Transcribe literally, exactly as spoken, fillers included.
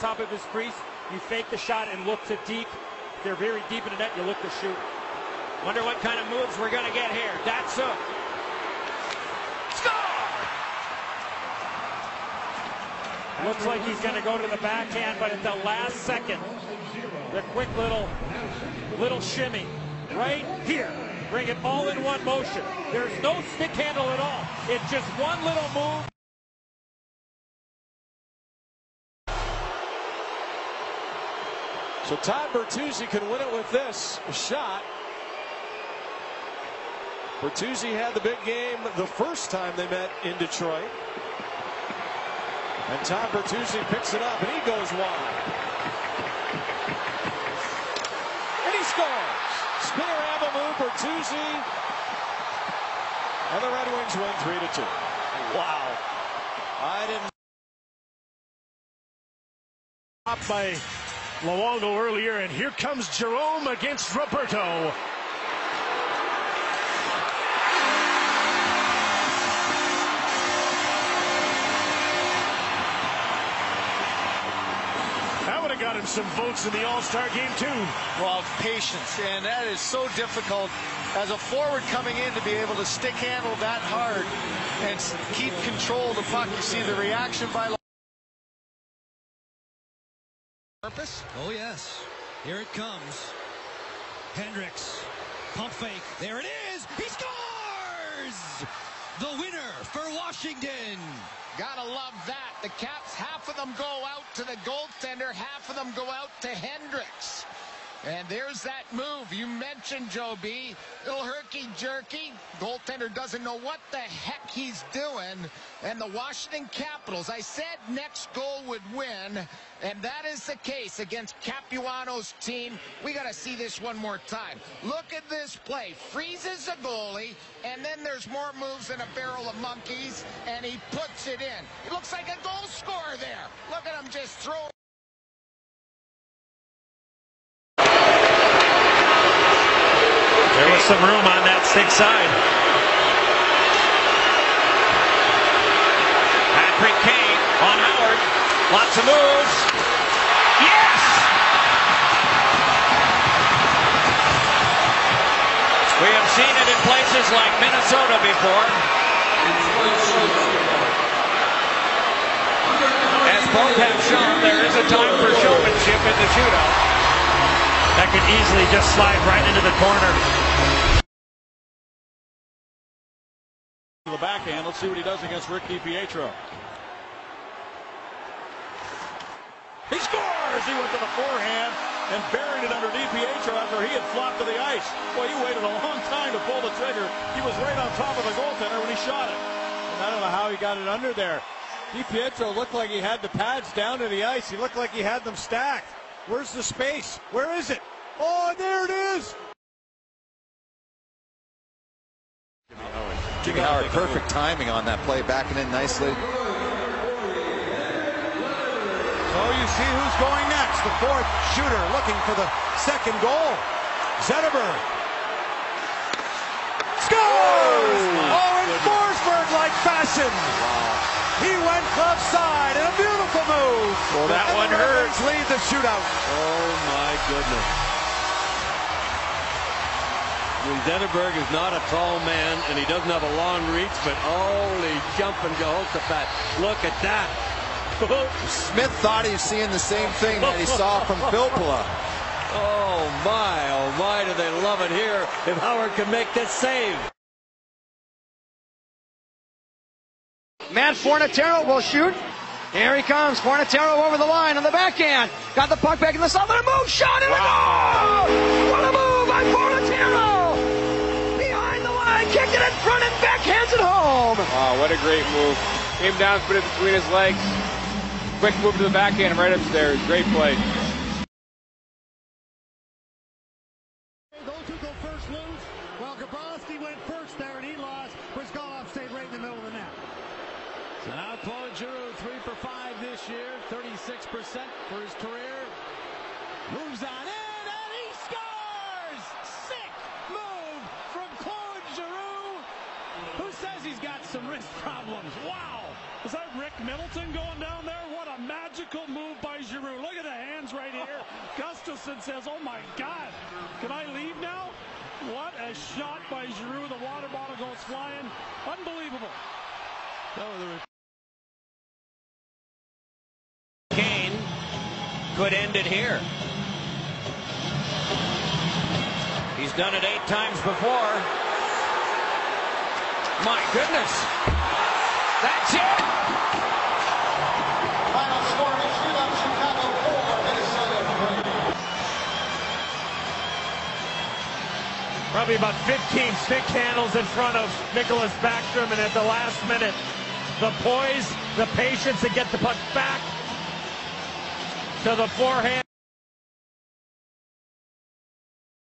top of his crease, you fake the shot and look to deep. If they're very deep in the net, you look to shoot. Wonder what kind of moves we're going to get here. Datsyuk. Score! Looks like he's going to go to the backhand, but at the last second, the quick little, little shimmy right here. Bring it all in one motion. There's no stick handle at all. It's just one little move. So Todd Bertuzzi can win it with this shot. Bertuzzi had the big game the first time they met in Detroit. And Todd Bertuzzi picks it up and he goes wide. And he scores. Spinner amble move, Bertuzzi. And the Red Wings win three to two. Wow. I didn't. Up by Luongo earlier, and here comes Jerome against Roberto. That would have got him some votes in the All-Star game too. Well, patience, and that is so difficult as a forward coming in to be able to stick handle that hard and keep control of the puck. You see the reaction by Purpose? Oh yes, here it comes. Hendricks, pump fake, there it is, he scores! The winner for Washington. Gotta love that. The Caps, half of them go out to the goaltender, half of them go out to Hendricks. And there's that move you mentioned, Joe B. Little herky-jerky. Goaltender doesn't know what the heck he's doing. And the Washington Capitals, I said next goal would win. And that is the case against Capuano's team. We got to see this one more time. Look at this play. Freezes the goalie, and then there's more moves than a barrel of monkeys, and he puts it in. It looks like a goal scorer there. Look at him just throw. There was some room on that stick side. Patrick Kane on Howard. Lots of moves. Yes! We have seen it in places like Minnesota before. As both have shown, there is a time for showmanship in the shootout. That could easily just slide right into the corner. The backhand. Let's see what he does against Rick DiPietro. He scores! He went to the forehand and buried it under DiPietro after he had flopped to the ice. Boy, he waited a long time to pull the trigger. He was right on top of the goaltender when he shot it. And I don't know how he got it under there. DiPietro looked like he had the pads down to the ice. He looked like he had them stacked. Where's the space? Where is it? Oh, there it is! Jimmy Howard, perfect timing on that play, backing in nicely. So you see who's going next. The fourth shooter looking for the second goal. Zetterberg. Scores! Oh, oh in Forsberg-like fashion. Wow. He went club side and a beautiful move. Well, that and one the hurt. Ravens lead the shootout. Oh, my goodness. Zetterberg is not a tall man, and he doesn't have a long reach, but holy jumping Jehoshaphat. Look at that. Smith thought he was seeing the same thing that he saw from Filppula. Oh, my, oh, my, do they love it here if Howard can make this save. Matt Fornatero will shoot. Here he comes. Fornatero over the line on the backhand. Got the puck back in the slot. What a move. Shot and wow. A goal. What a move by Fornatero. Behind the line. Kicked it in front and backhands it home. Wow, what a great move. Came down, put it between his legs. Quick move to the backhand right upstairs. Great play. Those who go first lose. Well, Gabrowski went first there and he lost. Brizgalov stayed right in the middle of the net. So now Claude Giroux, three for five this year, thirty-six percent for his career. Moves on in, and he scores! Sick move from Claude Giroux, who says he's got some wrist problems. Wow! Is that Rick Middleton going down there? What a magical move by Giroux. Look at the hands right here. Gustafsson says, oh my God, can I leave now? What a shot by Giroux. The water bottle goes flying. Unbelievable. Kane could end it here. He's done it eight times before. My goodness. That's it. Final score is shootout Chicago four, Minnesota three. Probably about fifteen stick handles in front of Nicholas Backstrom, and at the last minute, the poise, the patience to get the puck back to the forehand.